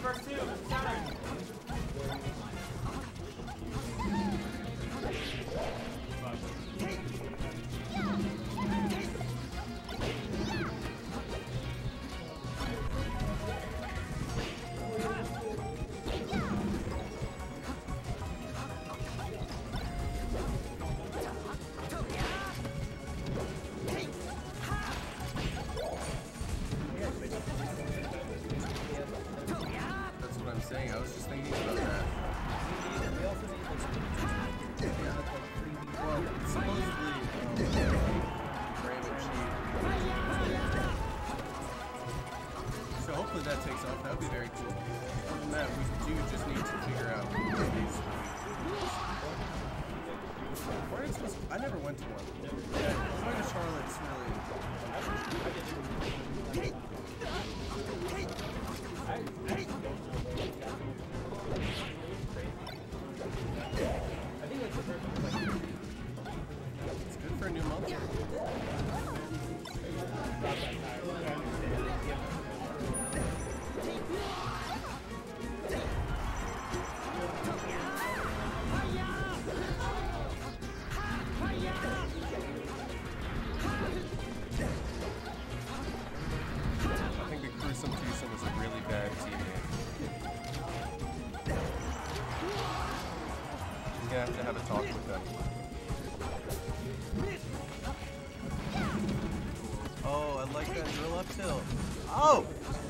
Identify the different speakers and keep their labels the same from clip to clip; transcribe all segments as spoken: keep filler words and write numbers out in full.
Speaker 1: first two. Saturn.
Speaker 2: I was just thinking about that. Well, supposedly, Ram and Cheat. So hopefully that takes off. That would be very cool. Other than that, we do just need to figure out these. Where is this? I never went to one. Yeah, going to Charlotte's really. It's good for a new month. I think the Gruesome Twosome was a really bad teammate. You have to have a talk with them. Oh, I like that drill up tilt. Oh!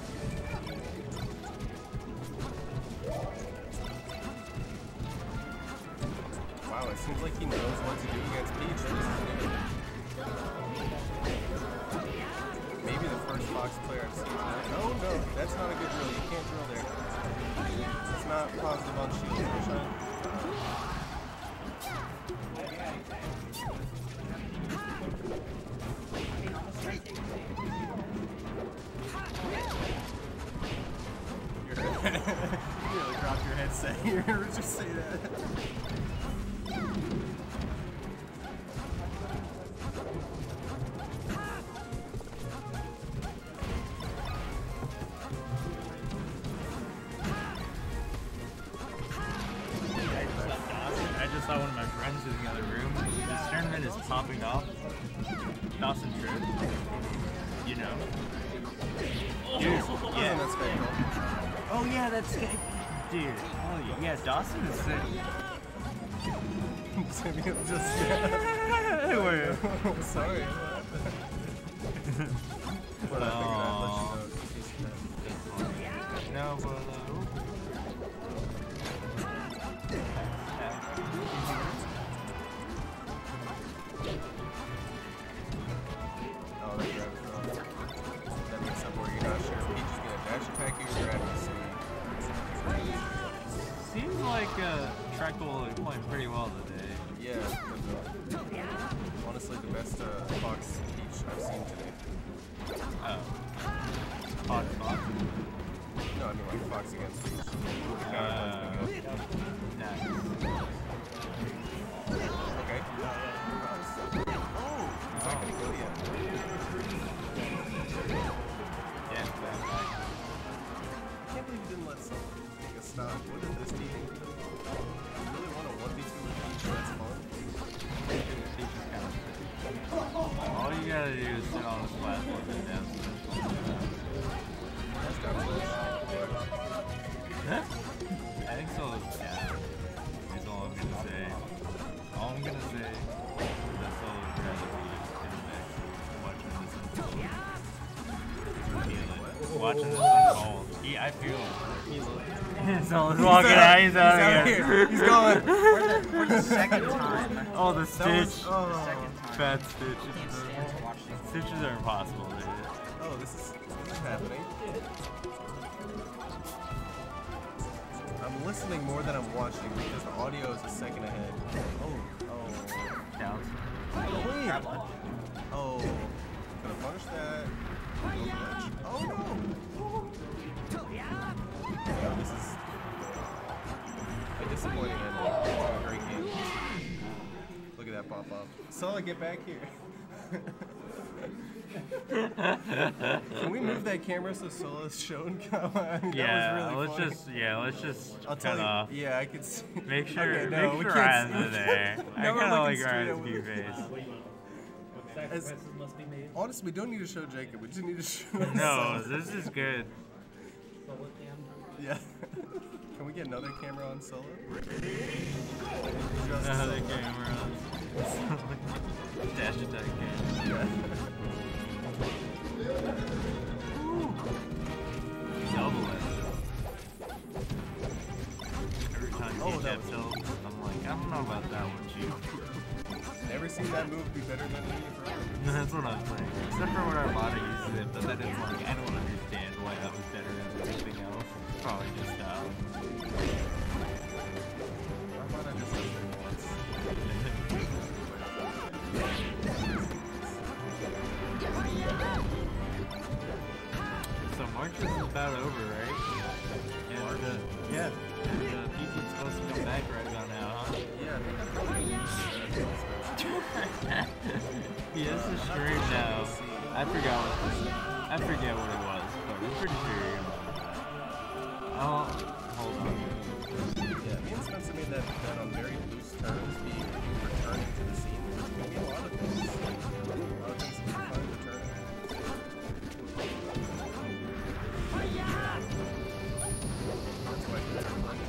Speaker 2: Wow, it seems like he knows what to do against Peach. This is new. Maybe the first Fox player I've seen. No, no, that's not a good drill. You can't drill there. It's not positive on shield. You really dropped your headset here. Just say that.
Speaker 3: I just saw one of my friends in the other room. This tournament is popping off. Dawson Trip. You know. Dude, yeah.
Speaker 2: That's very cool.
Speaker 3: Oh yeah, that's dude. Oh yeah, Dawson is sick.
Speaker 2: Samuel just sorry. But I figured I'd let you know.
Speaker 3: No, but uh,
Speaker 2: oh, they grab it. That makes up where you're not sure if Peach is gonna dash attack you or grab you.
Speaker 3: seems like uh, Trekkle is playing pretty well today.
Speaker 2: Yeah, honestly, the best uh, Fox Peach I've seen today.
Speaker 3: Oh. Fox Fox?
Speaker 2: No, I mean like Fox against Peach.
Speaker 3: Uh, nice.
Speaker 2: Okay. Oh, is that gonna go yet?
Speaker 3: Yeah,
Speaker 2: I can't believe you didn't let someone take a stock. What is this team? You really want a one v two with Peach? That's fun.
Speaker 3: all you gotta do is sit on this platform and dance.
Speaker 2: That's got flash.
Speaker 3: I think so, yeah. That's all I'm gonna say. All I'm gonna say is that Solo would rather be in the mix watching this unfold. Watching this unfold. He, I feel him. Solo's walking out, he's out,
Speaker 2: He's out
Speaker 3: here.
Speaker 2: here. He's going.
Speaker 1: For the, for the second time.
Speaker 3: Oh, the
Speaker 2: That
Speaker 3: Stitch.
Speaker 2: was, oh.
Speaker 1: The second time.
Speaker 3: Bad
Speaker 1: I
Speaker 3: Stitch.
Speaker 1: can't stand to watch these.
Speaker 3: Stitches are impossible, dude.
Speaker 2: Oh, this is, this is happening. I'm listening more than I'm watching because the audio is a second ahead. Oh, oh.
Speaker 3: Counts.
Speaker 2: Oh, wait. Oh, gonna punish that. Oh, no. Oh, this is a disappointing ending to a great game. Look at that pop up. Solo, get back here. Can we move that camera so Solo's shown? I mean,
Speaker 3: Yeah,
Speaker 2: that was really
Speaker 3: let's
Speaker 2: funny.
Speaker 3: just yeah, let's just
Speaker 2: I'll tell
Speaker 3: cut
Speaker 2: you.
Speaker 3: off.
Speaker 2: Yeah, I could see.
Speaker 3: Make sure,
Speaker 2: Okay, no,
Speaker 3: make
Speaker 2: we
Speaker 3: sure
Speaker 2: can't
Speaker 3: Ryan's
Speaker 2: see-
Speaker 3: in there. I
Speaker 2: Now we're
Speaker 3: kind of
Speaker 2: looking
Speaker 3: like
Speaker 2: straight
Speaker 3: Ryan's
Speaker 2: at-
Speaker 3: view face.
Speaker 2: As-
Speaker 4: Sacrifices must be made.
Speaker 2: Honestly, we don't need to show Jacob. We just need to show.
Speaker 3: No,
Speaker 2: Solo.
Speaker 3: this is good.
Speaker 4: So what the
Speaker 2: Yeah. Can we get another camera on Solo? Just
Speaker 3: Another
Speaker 2: Solo.
Speaker 3: camera. Dash attack camera. Double it. Every time
Speaker 2: Oh,
Speaker 3: you
Speaker 2: that
Speaker 3: get
Speaker 2: was-
Speaker 3: tilts, I'm like, I don't know about that one, Chief.
Speaker 2: Never seen that move be better than Leaning Forever.
Speaker 3: That's what I'm saying. Except for when Armada uses it, but then it's like, I don't understand why that was better than anything else. It's probably just style.
Speaker 2: Armada just does it once.
Speaker 3: So March is about over, right? And, uh, yeah. And uh, P C's supposed to come back right about now, huh?
Speaker 2: Yeah, I think that's probably
Speaker 3: He has a stream now. I forgot what I forget what it was, but I'm pretty sure you're gonna know that. Oh, hold on.
Speaker 2: Yeah, me and Spencer made that bet on very loose terms, being returning to the scene, which can be a lot of things. A lot of things can be fun returning. That's why I did that money.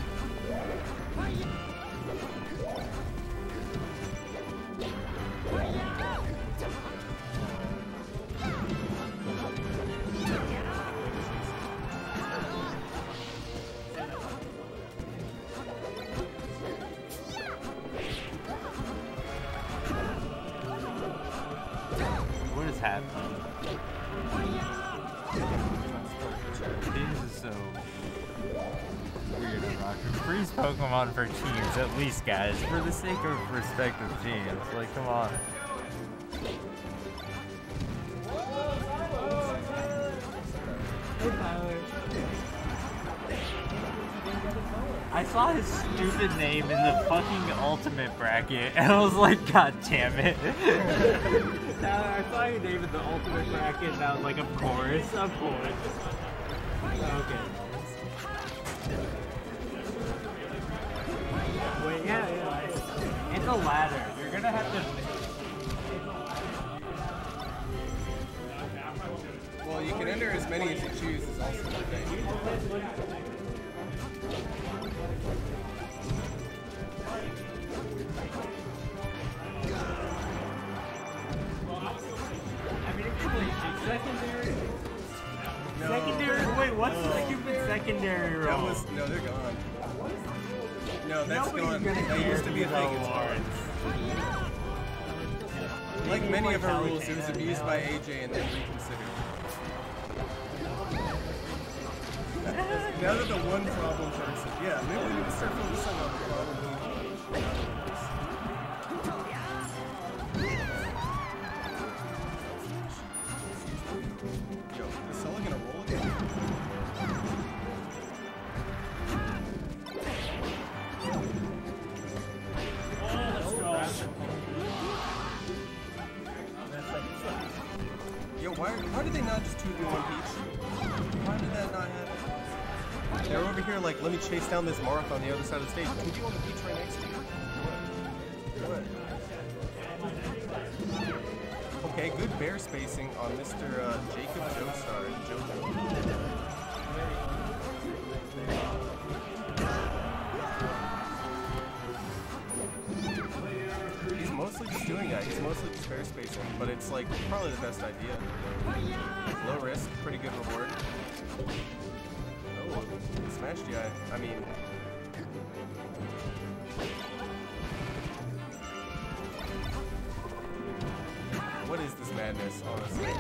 Speaker 3: What is happening? This is so weird, Roger. Freeze Pokemon for teams, at least, guys, for the sake of respective teams. Like, come on. I saw his stupid name in the fucking ultimate bracket, and I was like, God damn it. I saw your name in the ultimate bracket, and I was like, of course, of course. Okay. Wait, yeah, yeah. It's a ladder. You're gonna have to.
Speaker 2: Well, you can enter as many as you choose, is also the thing.
Speaker 3: I mean, if you're like secondary.
Speaker 2: No.
Speaker 3: Secondary? Wait, what's
Speaker 2: No.
Speaker 3: the stupid secondary
Speaker 2: That
Speaker 3: role?
Speaker 2: was, no, they're gone. No, that's
Speaker 3: Nobody's
Speaker 2: gone.
Speaker 3: gonna
Speaker 2: That
Speaker 3: care
Speaker 2: used to be a
Speaker 3: if
Speaker 2: thing.
Speaker 3: you
Speaker 2: It's
Speaker 3: go
Speaker 2: gone. Like many of her rules, it was abused by A J and then reconsidered. Now that the one problem person, yeah, maybe we need to start focusing on the problem. Yo, is Solo gonna roll again? Yo, why, why did they not just two v one Peach? Why did that not happen? They're over here like, let me chase down this Marth on the other side of the stage. two v one the Peach right next to you. What? What? Okay, good bear spacing on Mister Uh, Jacob Joestar. Jojo. He's mostly just doing that. He's mostly just bear spacing, but it's like probably the best idea. Low risk, pretty good reward. Oh, Smash G I. I mean, what is this madness, honestly?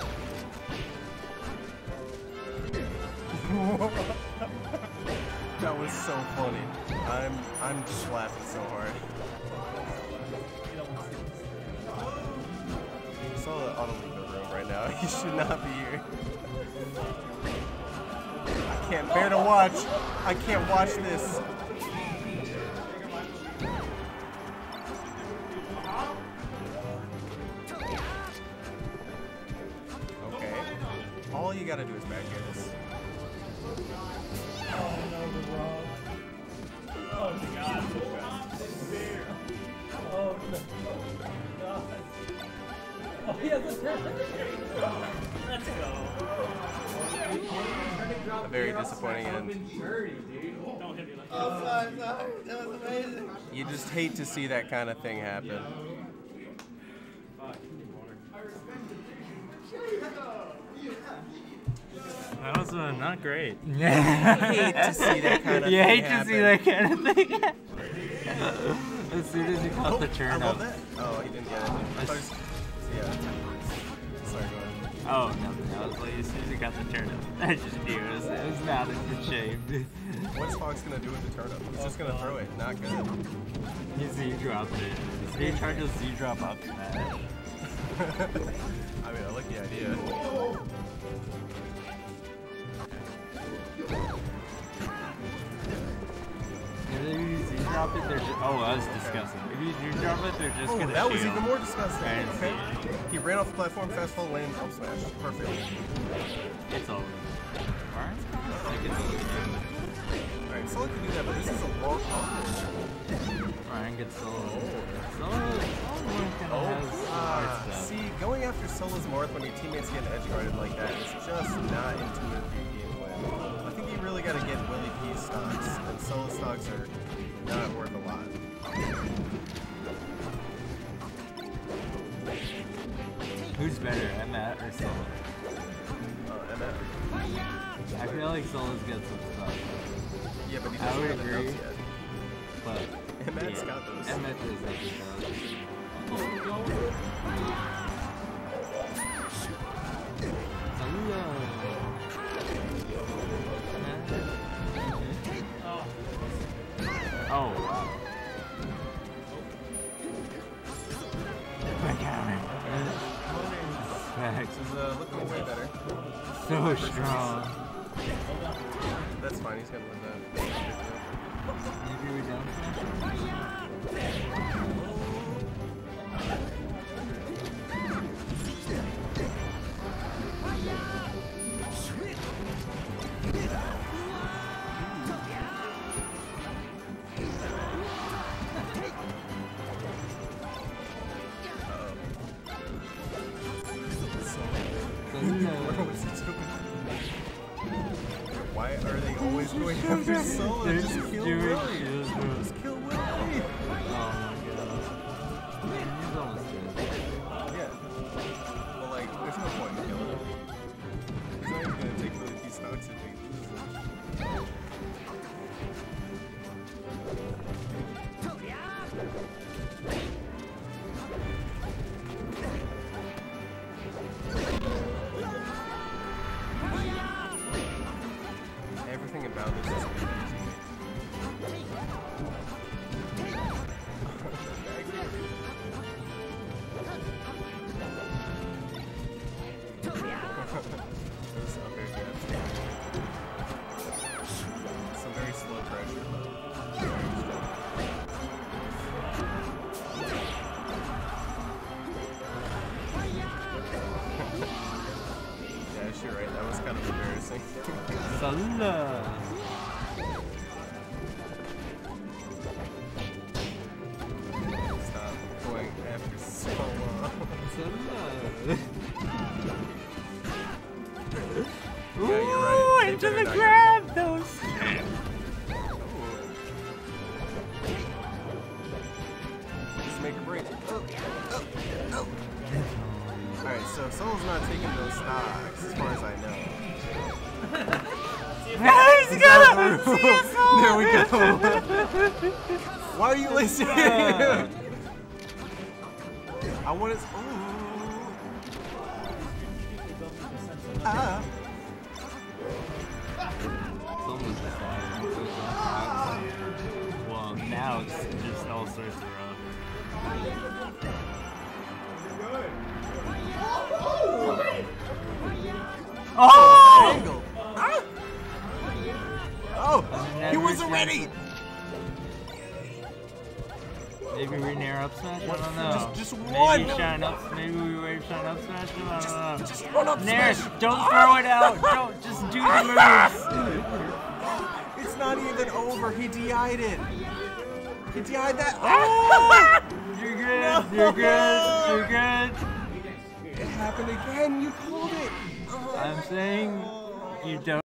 Speaker 2: That was so funny. I'm I'm just laughing so hard. Solo ought to leave the room right now. He should not be here. I can't bear to watch. I can't watch this. all you gotta do is back here. This.
Speaker 4: Oh no, the wrong. Oh god. Oh no. God. Oh, he has a turn. Let's go.
Speaker 2: A very disappointing end.
Speaker 4: Don't hit me like that.
Speaker 5: Oh, sorry, sorry. That was amazing.
Speaker 2: You just hate to see that kind of thing happen.
Speaker 3: That was uh, not great.
Speaker 2: You hate to see that kind of
Speaker 3: You
Speaker 2: thing
Speaker 3: hate to
Speaker 2: happen.
Speaker 3: see that kind of thing. As soon as you caught
Speaker 2: Oh,
Speaker 3: the
Speaker 2: I
Speaker 3: turnip.
Speaker 2: love that. Oh, he didn't get it. I thought he was- yeah. Sorry, go ahead.
Speaker 3: Oh, nothing. I was like, as soon as you got the turnip, I just knew it was, it was not in good shape.
Speaker 2: What's Fox gonna do with the turnip? He's just gonna throw it. Not good.
Speaker 3: He Z dropped it. He tried to Z drop up smash.
Speaker 2: I mean, I like the idea.
Speaker 3: If you Z drop it, they're just. Oh, that was disgusting. If you Z drop it, they're just
Speaker 2: Oh,
Speaker 3: gonna
Speaker 2: that was
Speaker 3: shield.
Speaker 2: even more disgusting.
Speaker 3: I didn't
Speaker 2: Okay.
Speaker 3: see it.
Speaker 2: He ran off the platform, fast fall, landed, up smash. Perfect.
Speaker 3: It's over. Warren's kind of sick as a
Speaker 2: Alright, Solo can do that, but this is a long combo.
Speaker 3: Ryan gets solo. Solo, solo kind of
Speaker 2: Oh,
Speaker 3: has
Speaker 2: ah,
Speaker 3: hard stuff.
Speaker 2: see, going after Solo's Marth when your teammates get edge guarded like that is just not intuitive for your gameplay. I think you really gotta get Willie P stocks, and Solo stocks are not worth a lot.
Speaker 3: Who's better, Emmet or Solo?
Speaker 2: Uh, Emmet.
Speaker 3: I feel like Solo's got some stuff.
Speaker 2: Yeah, but he
Speaker 3: I
Speaker 2: doesn't
Speaker 3: would
Speaker 2: have the
Speaker 3: agree.
Speaker 2: notes yet.
Speaker 3: But
Speaker 2: Emmet's
Speaker 3: yeah,
Speaker 2: got those.
Speaker 3: Emmet is like he does. Oh wow. My God.
Speaker 2: This is uh, looking way better.
Speaker 3: So strong.
Speaker 2: That's fine, he's gonna win that.
Speaker 3: Maybe we don't.
Speaker 2: Why are they always going after Solo?
Speaker 3: They're
Speaker 2: Just
Speaker 3: just
Speaker 2: kill
Speaker 3: doing
Speaker 2: Willie.
Speaker 3: shield throws.
Speaker 2: Just kill Willie.
Speaker 3: Oh my god. He's almost dead.
Speaker 2: Yeah. Well, like, there's no point in killing him. He's not even gonna take Willie P stocks if he loses them. Everything about this is crazy. Those are very good. Some very slow pressure. Yeah, you're right. That was kind of embarrassing.
Speaker 3: Solo.
Speaker 2: Stop going after Solo.
Speaker 3: Solo.
Speaker 2: Yeah, you're
Speaker 3: Ooh,
Speaker 2: right. They
Speaker 3: into
Speaker 2: better
Speaker 3: the
Speaker 2: not
Speaker 3: grab, those.
Speaker 2: Just make a break. Oh, oh, oh. Alright, so Solo's not taking those stocks, as far as I know.
Speaker 3: He's got a
Speaker 2: There we go. Why are you listening? I want to. Ooh. Ah.
Speaker 3: Someone's fire. Well, now it's just all sorts of rough. Oh!
Speaker 2: Angle. Ah. Oh, he wasn't ready.
Speaker 3: Yeah, Maybe we nair up smash? I don't know.
Speaker 2: Just, just
Speaker 3: maybe
Speaker 2: one.
Speaker 3: shine up. Maybe we wave shine up smash him. I don't know.
Speaker 2: Just run up
Speaker 3: Nair,
Speaker 2: smash.
Speaker 3: don't throw it out. Don't just do the moves.
Speaker 2: It's not even over. He D I'd it. He D I'd that. Oh!
Speaker 3: You're good. You're good. You're good.
Speaker 2: It happened again. You called it.
Speaker 3: I'm saying you don't.